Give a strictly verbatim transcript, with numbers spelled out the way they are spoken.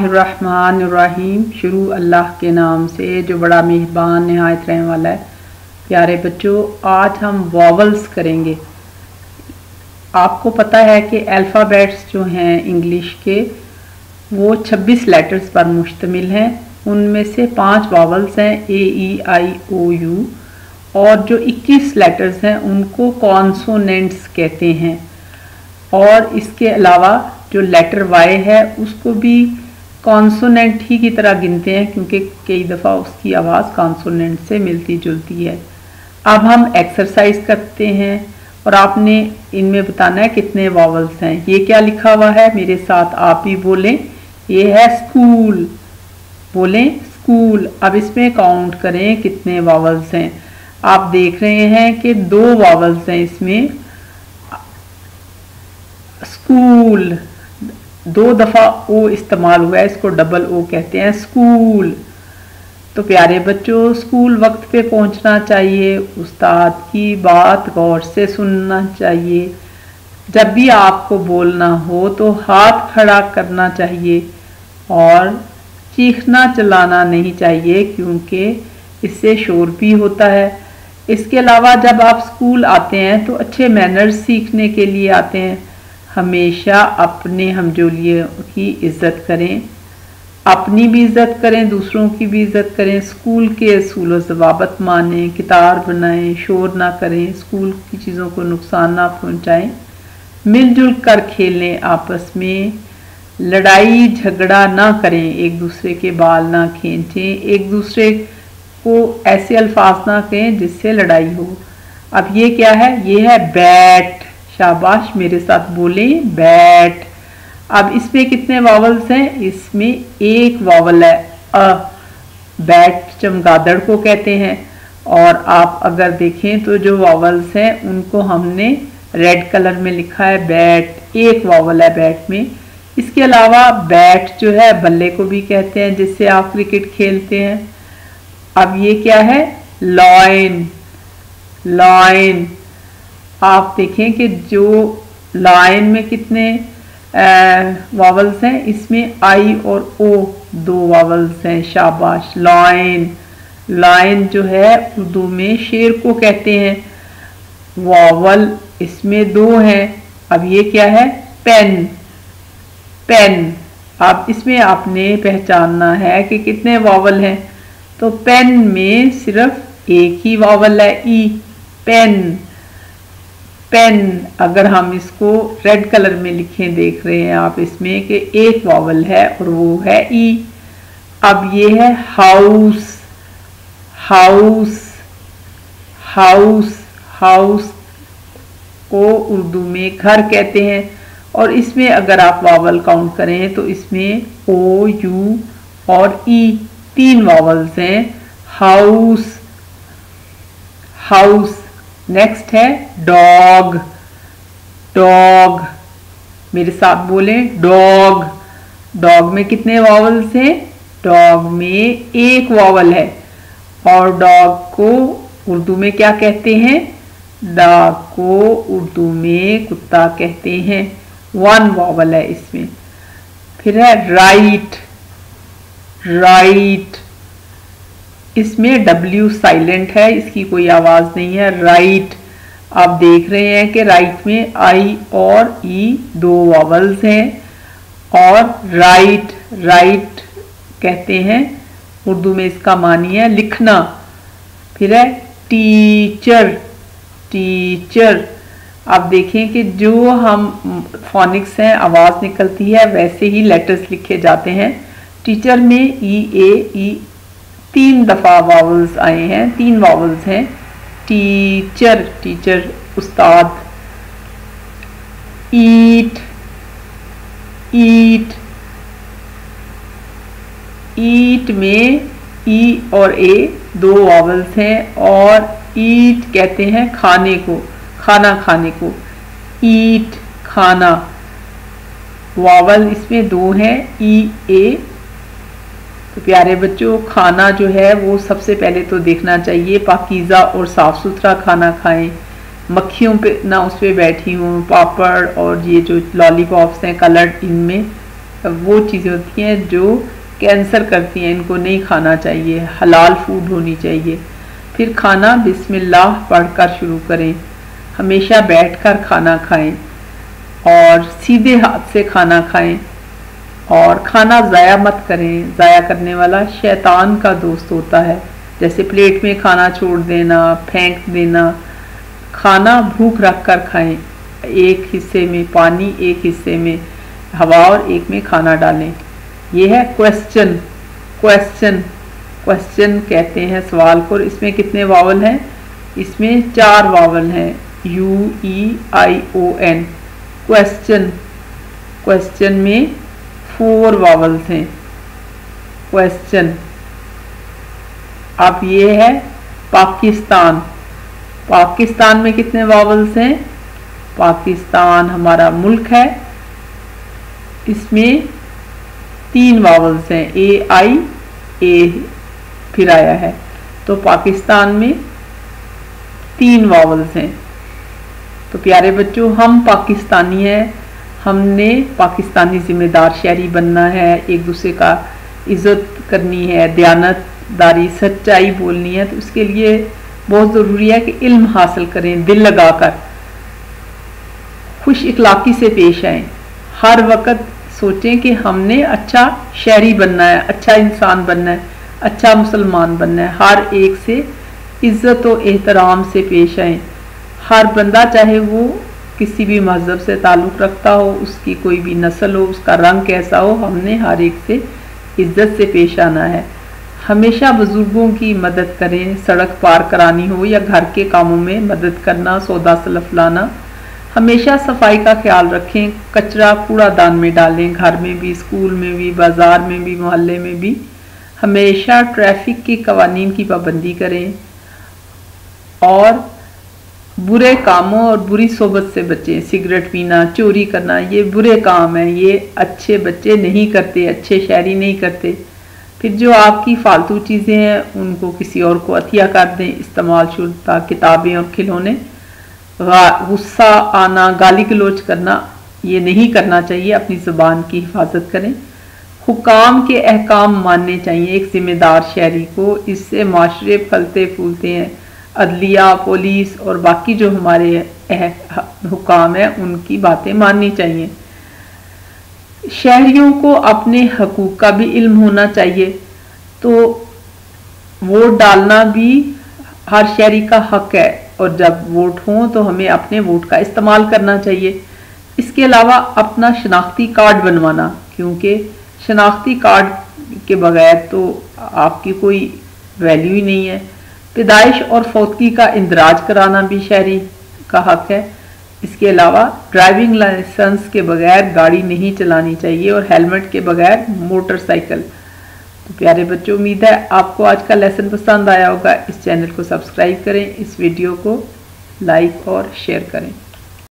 बिस्मिल्लाहिर्रहमानिर्रहीम। शुरू अल्लाह के नाम से जो बड़ा मेहरबान नहायत रहने वाला है। प्यारे बच्चों, आज हम वॉवल्स करेंगे। आपको पता है कि अल्फ़ाबेट्स जो हैं इंग्लिश के वो छब्बीस लेटर्स पर मुश्तमिल हैं। उनमें से पांच वॉवल्स हैं, ए ई आई ओ यू, और जो इक्कीस लेटर्स हैं उनको कॉन्सोनेंट्स कहते हैं। और इसके अलावा जो लेटर वाई है उसको भी कॉन्सोनेंट ही की तरह गिनते हैं, क्योंकि कई दफ़ा उसकी आवाज़ कॉन्सोनेंट से मिलती जुलती है। अब हम एक्सरसाइज करते हैं और आपने इनमें बताना है कितने वॉवल्स हैं। ये क्या लिखा हुआ है, मेरे साथ आप भी बोलें। ये है स्कूल, बोलें स्कूल। अब इसमें काउंट करें कितने वॉवल्स हैं। आप देख रहे हैं कि दो वॉवल्स हैं इसमें। स्कूल, दो दफ़ा ओ इस्तेमाल हुआ है, इसको डबल ओ कहते हैं, स्कूल। तो प्यारे बच्चों, स्कूल वक्त पे पहुंचना चाहिए, उस्ताद की बात गौर से सुनना चाहिए। जब भी आपको बोलना हो तो हाथ खड़ा करना चाहिए और चीखना चलाना नहीं चाहिए, क्योंकि इससे शोर भी होता है। इसके अलावा जब आप स्कूल आते हैं तो अच्छे मैनर्स सीखने के लिए आते हैं। हमेशा अपने हमजोलियों की इज़्ज़त करें, अपनी भी इज़्ज़त करें, दूसरों की भी इज़्ज़त करें। स्कूल के असूल व ज़वाबत मानें, किताब बनाएं, शोर ना करें, स्कूल की चीज़ों को नुकसान ना पहुंचाएं, मिलजुल कर खेलें, आपस में लड़ाई झगड़ा ना करें, एक दूसरे के बाल ना खींचें, एक दूसरे को ऐसे अल्फाज ना कहें जिससे लड़ाई हो। अब ये क्या है, ये है बैट। शाबाश, मेरे साथ बोलें बैट। अब इसमें कितने वॉवल्स हैं, इसमें एक वॉवल है अ। बैट चमगादड़ को कहते हैं। और आप अगर देखें तो जो वॉवल्स हैं उनको हमने रेड कलर में लिखा है बैट, एक वॉवल है बैट में। इसके अलावा बैट जो है बल्ले को भी कहते हैं, जिससे आप क्रिकेट खेलते हैं। अब ये क्या है, लॉयन, लॉयन। आप देखें कि जो लाइन में कितने वॉवल्स हैं, इसमें आई और ओ दो वॉवल्स हैं। शाबाश, लाइन। लाइन जो है उर्दू में शेर को कहते हैं। वॉवल इसमें दो हैं। अब ये क्या है, पेन, पेन। अब इसमें आपने पहचानना है कि कितने वॉवल हैं। तो पेन में सिर्फ एक ही वॉवल है, ई, पेन, पेन। अगर हम इसको रेड कलर में लिखें, देख रहे हैं आप इसमें कि एक वॉवल है और वो है ई। अब ये है हाउस, हाउस, हाउस। हाउस को उर्दू में घर कहते हैं। और इसमें अगर आप वॉवल काउंट करें तो इसमें ओ, यू और ई तीन वॉवल्स हैं। House, house. नेक्स्ट है डॉग, डॉग। मेरे साथ बोलें डॉग। डॉग में कितने वॉवल्स हैं, डॉग में एक वॉवल है। और डॉग को उर्दू में क्या कहते हैं, डॉग को उर्दू में कुत्ता कहते हैं, वन वॉवल है इसमें। फिर है राइट, राइट। इसमें डब्ल्यू साइलेंट है, इसकी कोई आवाज नहीं है, राइट। आप देख रहे हैं कि राइट में आई और ई दो वॉवल्स हैं। और राइट, राइट कहते हैं, उर्दू में इसका मानी है लिखना। फिर है टीचर, टीचर। आप देखें कि जो हम फोनिक्स हैं, आवाज निकलती है, वैसे ही लेटर्स लिखे जाते हैं। टीचर में ई, ए, ई तीन दफा वॉवल्स आए हैं, तीन वॉवल्स हैं। टीचर, टीचर उस्ताद। ईट, ईट, ईट में ई और ए दो वॉवल्स हैं। और ईट कहते हैं खाने को, खाना खाने को, ईट, खाना। वॉवल इसमें दो हैं, ई, ए। तो प्यारे बच्चों, खाना जो है वो सबसे पहले तो देखना चाहिए पाकीज़ा और साफ़ सुथरा खाना खाएं। मक्खियों पे ना उस पर बैठी हूँ, पापड़ और ये जो लॉलीपॉप्स हैं कलर्ड, इनमें वो चीज़ें होती हैं जो कैंसर करती हैं, इनको नहीं खाना चाहिए। हलाल फूड होनी चाहिए। फिर खाना बिस्मिल्लाह पढ़कर शुरू करें। हमेशा बैठकर खाना खाएं और सीधे हाथ से खाना खाएं और खाना ज़ाया मत करें। ज़ाया करने वाला शैतान का दोस्त होता है, जैसे प्लेट में खाना छोड़ देना, फेंक देना। खाना भूख रख कर खाएं। एक हिस्से में पानी, एक हिस्से में हवा और एक में खाना डालें। ये है क्वेश्चन। क्वेश्चन क्वेश्चन कहते हैं सवाल को। इसमें कितने वावल हैं? इसमें चार वावल हैं, U E I O N. Question question में फोर वावल्स हैं। क्वेश्चन। अब ये है पाकिस्तान। पाकिस्तान में कितने वावल्स हैं? पाकिस्तान हमारा मुल्क है, इसमें तीन वावल्स हैं, ए आई ए फिर आया है, तो पाकिस्तान में तीन वावल्स हैं। तो प्यारे बच्चों, हम पाकिस्तानी हैं, हमने पाकिस्तानी जिम्मेदार शहरी बनना है, एक दूसरे का इज्जत करनी है, दयानतदारी सच्चाई बोलनी है। तो उसके लिए बहुत ज़रूरी है कि इल्म हासिल करें, दिल लगाकर खुश इखलाकी से पेश आएँ। हर वक्त सोचें कि हमने अच्छा शहरी बनना है, अच्छा इंसान बनना है, अच्छा मुसलमान बनना है। हर एक से इज्जत और एहतराम से पेश आएँ। हर बंदा चाहे वो किसी भी मज़हब से ताल्लुक़ रखता हो, उसकी कोई भी नस्ल हो, उसका रंग कैसा हो, हमने हर एक से इज्जत से पेश आना है। हमेशा बुज़ुर्गों की मदद करें, सड़क पार करानी हो या घर के कामों में मदद करना, सौदा सलफ लाना। हमेशा सफाई का ख्याल रखें, कचरा कूड़ादान में डालें, घर में भी, स्कूल में भी, बाज़ार में भी, मोहल्ले में भी। हमेशा ट्रैफिक के कवानीन की पाबंदी करें और बुरे कामों और बुरी सोबत से बचें। सिगरेट पीना, चोरी करना, ये बुरे काम हैं, ये अच्छे बच्चे नहीं करते, अच्छे शहरी नहीं करते। फिर जो आपकी फालतू चीज़ें हैं उनको किसी और को अतिया कर दें। इस्तेमाल शुदा किताबें और खिलौने। गुस्सा आना, गाली गलौज करना, ये नहीं करना चाहिए। अपनी ज़ुबान की हिफाजत करें। हुकाम के अहकाम मानने चाहिए एक ज़िम्मेदार शहरी को, इससे माशरे फलते फूलते हैं। अदलिया, पुलिस और बाकी जो हमारे हुकाम हैं उनकी बातें माननी चाहिए। शहरियों को अपने हकूक़ का भी इल्म होना चाहिए। तो वोट डालना भी हर शहरी का हक है और जब वोट हों तो हमें अपने वोट का इस्तेमाल करना चाहिए। इसके अलावा अपना शनाख्ती कार्ड बनवाना, क्योंकि शनाख्ती कार्ड के बगैर तो आपकी कोई वैल्यू ही नहीं है। पैदाइश और फौतगी का इंदराज कराना भी शहरी का हक है। इसके अलावा ड्राइविंग लाइसेंस के बगैर गाड़ी नहीं चलानी चाहिए और हेलमेट के बगैर मोटरसाइकिल। तो प्यारे बच्चों, उम्मीद है आपको आज का लेसन पसंद आया होगा। इस चैनल को सब्सक्राइब करें, इस वीडियो को लाइक और शेयर करें।